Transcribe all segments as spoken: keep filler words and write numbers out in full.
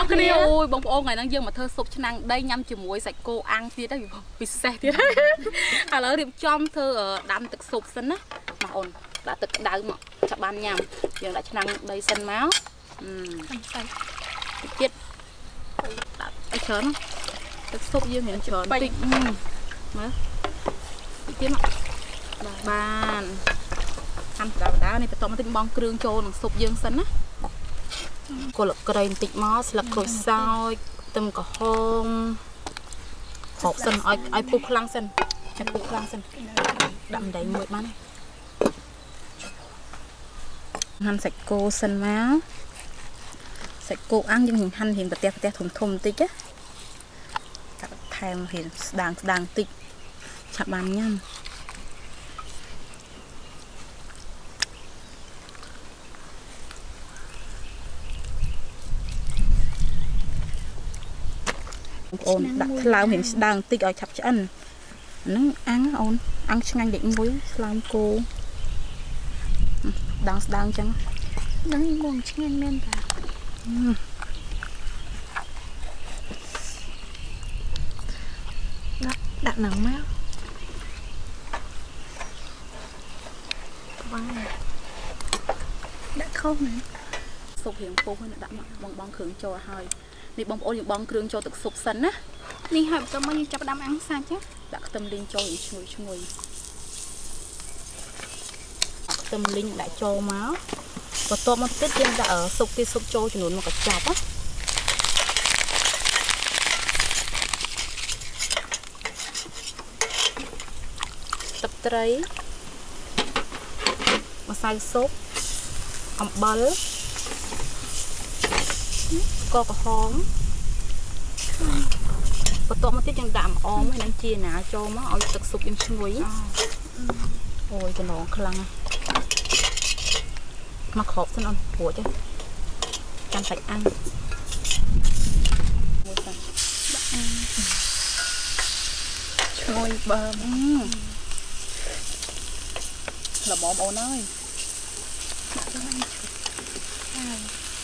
គ្នាអូយបងប្អូនថ្ងៃហ្នឹងយើងមកធ្វើស៊ុបឆ្នាំងដីញ៉ាំជាមួយសាច់គោអាំងទៀតហើយពិសេសទៀតឥឡូវរៀបចំធ្វើដាំទឹកស៊ុបសិនណាបងអូនដាក់ទឹកក្តៅមកចាប់បានញ៉ាំយើងដាក់ឆ្នាំងដីសិនមកអឺសាច់ទៀតដាក់ឲ្យច្រើនទឹកស៊ុបយើងមានច្រើនតិចមើលទៀតមកបានហាន់ដាវដានេះបន្ទាប់មកតិចបងគ្រឿងចូលនឹងស៊ុបយើងសិនណាគល់ក្រែងបន្តិចមកស្លឹកក្រូចសើចខ្ទឹមក្រហមហូបសិនឲ្យឲ្យពុះខ្លាំងសិនឲ្យពុះខ្លាំងសិនដាក់ម្ដែងមួយបានហាន់សាច់គោសិនមកសាច់គោអាំងយើងហាន់រៀងប្រទះប្រទះធំធំបន្តិចណាដាក់ថែមរៀងស្ដាងស្ដាងបន្តិចឆាប់បានញ៉ាំអូនដាក់ថ្លើមរៀងស្ដើងតិចឲ្យឆាប់ឆ្អិនហ្នឹងអាំងអូនអាំងឆ្ងាញ់លេខមួយថ្លើមគោស្ដើងស្ដើងអញ្ចឹងហ្នឹងមកឆ្ងាញ់មែនតាដាក់ដាក់ហ្នឹងមកបានដាក់ខុសមែនស៊ុបរៀងពុះហ្នឹងដាក់មកបងបងគ្រឿងចូលឲ្យនេះបងប្អូនយើងបងគ្រឿងចូលទឹកស៊ុបសិនណានេះហើយបន្ទាប់មកយើងចាប់ដាំអាំងសាច់ចាដាក់ខ្ទឹមលីងចូលឲ្យឈ្ងុយឈ្ងុយខ្ទឹមលីងដាក់ចូលមកបន្ទាប់មកទៀតយើងដាក់ស៊ុបទៀតស៊ុបចូលចំនួនមកកញ្ចប់ណាទឹកត្រីម្សៅស៊ុបអំបិលស្ករក្រហមបន្ទាប់មកទៀតយើងដាក់អមហើយនឹងជាណាចូលមកឲ្យទឹកស៊ុបយើងឈ្ងុយអូយចំណងខ្លាំងមកគ្របសិនអូនព្រួចទេចាំសាច់អាំងមួយសិនដាក់អាំងឈ្ងុយបើមល្មមអូនអើយដាក់ទៅហ្នឹងហើយ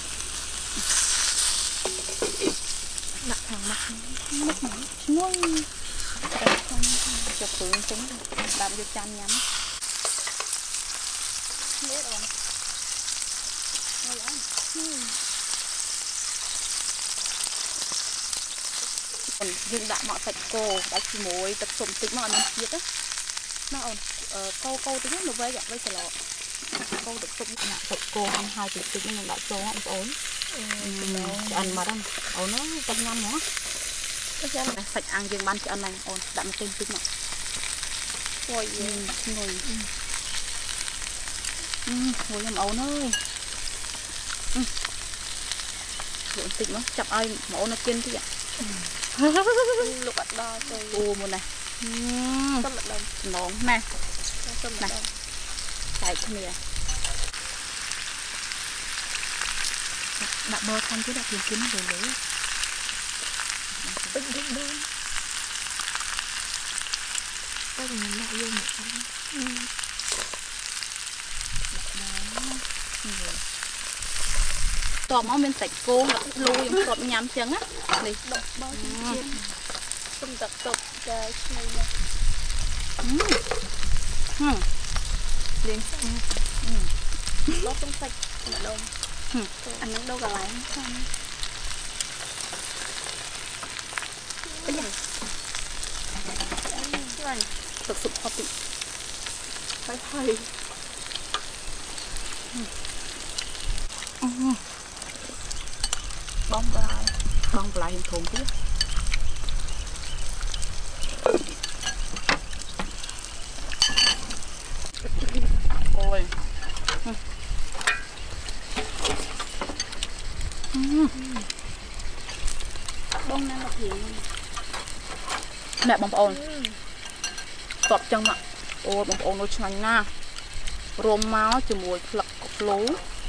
ដាក់ខាងមកមកឈ្ងុយចាប់ព្រឹងចឹងដាក់យកចានញ៉ាំនេះអូនអូយអូនយើងដាក់មកសាច់គោដាក់ជាមួយទឹកស៊ុបបន្តិចមកឲ្យមានជាតិណាអូនកោកោតិចទៅវិញឲ្យស្លោកោទឹកស៊ុបដាក់សាច់គោឲ្យហើយតិចតិចនឹងដាក់ចូលបងប្អូនឆ្អិនមកដល់អូនទៅញ៉ាំហ្មងចាំសាច់អាំងយើងបានឆ្អិនហើយអូនដាក់ម្ទេសតិចមកអូយឈ្ងុយអឺឈ្ងុយខ្ញុំអូនអើយលក់បន្តិចមកចាប់ឲ្យបងអូននៅกินតិចលោកអត់ដល់ទៅអូមុនណាសុំម្ដងចំណងណាសុំម្ដងចែកគ្នាដាក់បបខាងទៀតដាក់ពីគិនទៅលើពេញពេញដល់តែខ្ញុំដាក់យកមកខាងតបមកមានសាច់គោដាក់លូខ្ញុំគាត់ញ៉ាំចឹងណានេះដុសបោជាតិសុំទឹកទឹកតែឆ្នៃណាហឹមហឹមលេងស្អាតដុសទាំងសាច់ម្ដងអាហ្នឹងđâu cả lắm không này thực sự khó tị phải thầy bông lại bông lại hiện thùng tiếp ôi bông năng ngọc hiện nè bông ôn tọt chân ạ ôi bông ôn nó chanh na rôm máu cho mùi lật cục lú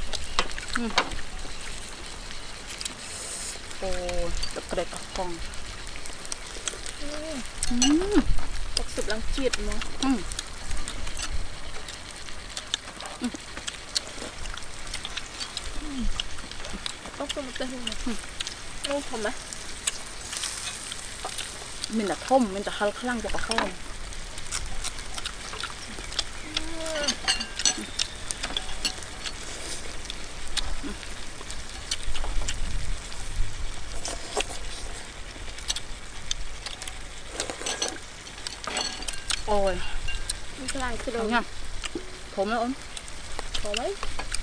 ôi được cái cả con thật sự lăng triệt mà bóc cho một tay luôn này Đâu không á? Mình là thơm, mình là hơi khăn cho cả thơm. Ôi, cái này cái đồ nha, thơm nữa ôn, thơm ấy.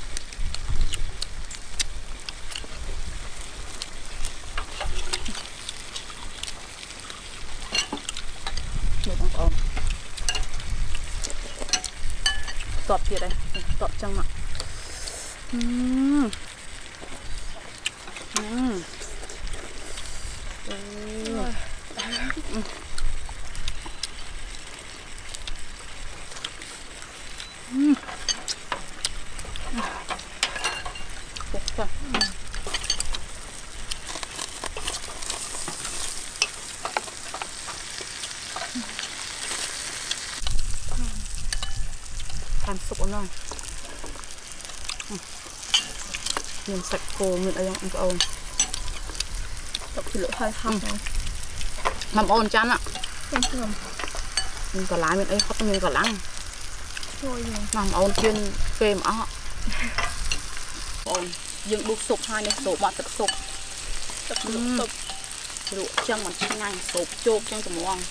được không ôn, tọt kia đây, tọt trong mặt, uhm. Uhm. Uhm. Uhm. Uhm. Tuyệt vời. Ăn sụp rồi. Mình sạch cô mình ở trong ôn. Tập thì lỗ hơi hấp rồi. Mầm ôn chán ạ. Không không. Mình có lái mình ấy hấp mình có lăng. Thôi rồi. Mầm ôn chuyên phê mà họ. Ôn dương đục sụp hai này sụp mà thật sụp. Tập lỗ sụp. Lụa chân mà chân nhanh sụp chốt chân tùm ngon.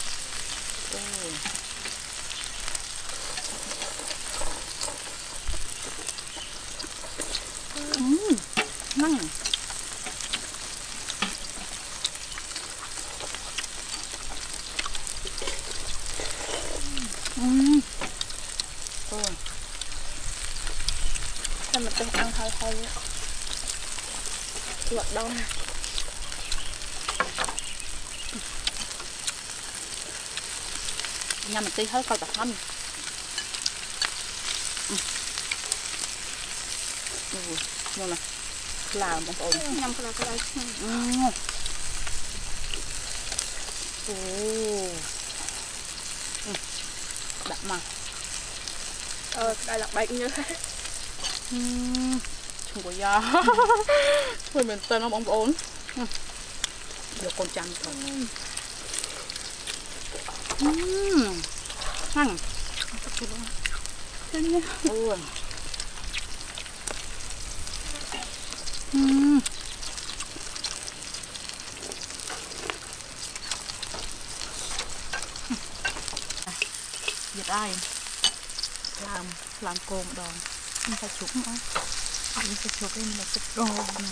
Ừm, ngon. Ừm. Ôi. Sao mình từng ăn hơi hơi á. Lọt đông. Nhà mình tí hết coi cả thân. Ui, ngon nè. Làm bông ổn. Nhâm cái này cái đây. Ừm. Ồ. Đậm mà. Ờ, cái đây là bạch như thế. Ừm. Không có da. Thôi mình tên nó bông ổn. Được con chăn thôi. Ừm. Hăng. Thế nhá. Ui. Ừm. Việt ai làm làm cồn đòn mình phải chụp nữa mình phải chụp lên là chụp đồ nè.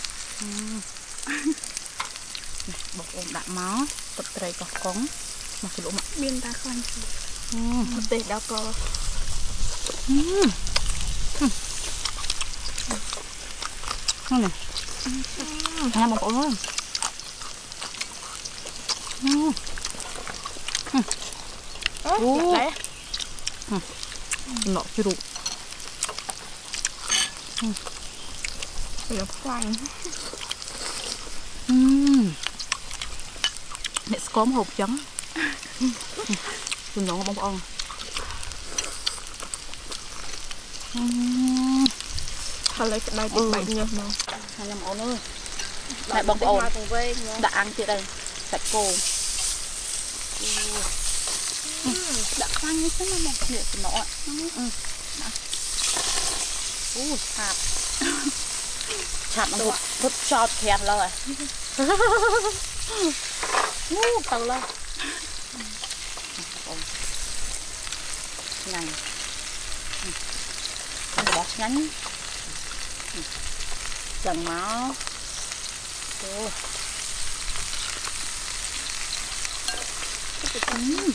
Bột ồn đạm máu bột tray có cống mà cái lỗ mặt Miên ta khoan gì. bột tê đau co ngon nè nghe bột ồn luôn Ủa, đấy. nọ chưa đủ. Nó khoan. Mẹ có một hộp trắng. Tôi nấu bông ong. Thôi lấy cái đây thì bạch như mà. Hai nhầm ón ơi. Lại bông ong. Đã ăn chưa đây. Sạch cô. Đã khoan như thế mà một nửa của nó ạ. Ui, chạp. Chạp nó hụt, hụt cho kẹt rồi. Ui, tàu lên. Này. Ăn bó nhánh. Dần máu. Ôi. Ừm.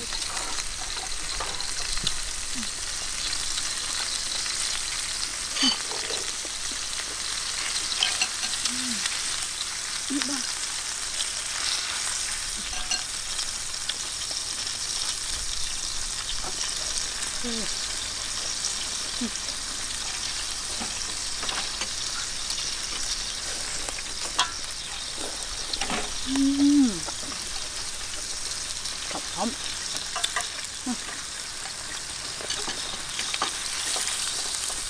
Thật không?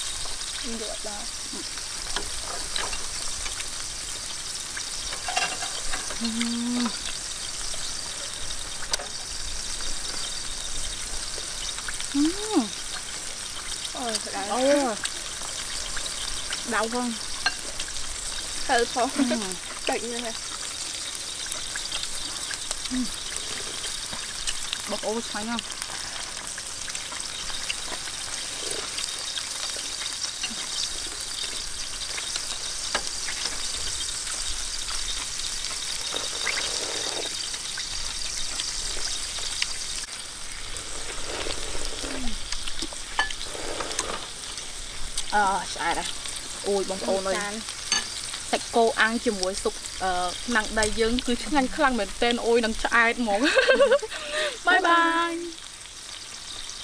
Được đó. Ôi, đau. Ồ. Đau không? Thử thôi. Đợi như này. Bọc ô xoay không? Ờ, xài đây. Ôi, bông ô ơi. Sạch cô ăn chỉ muối sụp nặng đầy dương cứ ngang khăn mình tên ôi nắng trái món. Bye bye.